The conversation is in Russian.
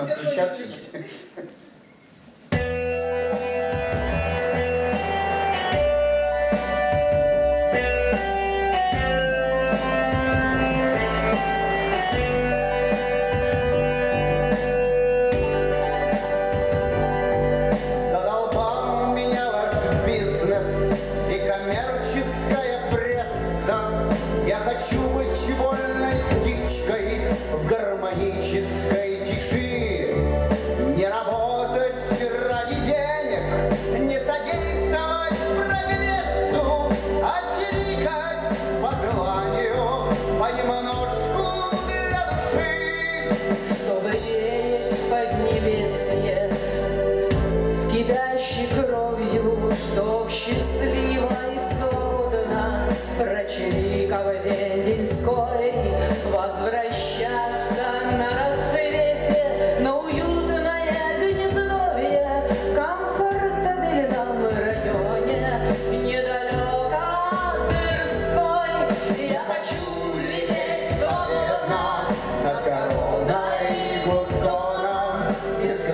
Можно включаться. Задолбал меня ваш бизнес и коммерческая пресса. Я хочу быть вольной птичкой в гармонической тиши. Не работать ради денег, не содействовать прогрессу, а чирикать по желанию, понемножку для души. Чтобы веять в поднебесье с кипящей кровью, чтоб счастливо и свободно прочирикав день деньской, возвращаться на рассвете на уютное гнездовье в комфортабельном районе недалеко от Тверской. Я хочу лететь свободно Над короной и Гудзоном, без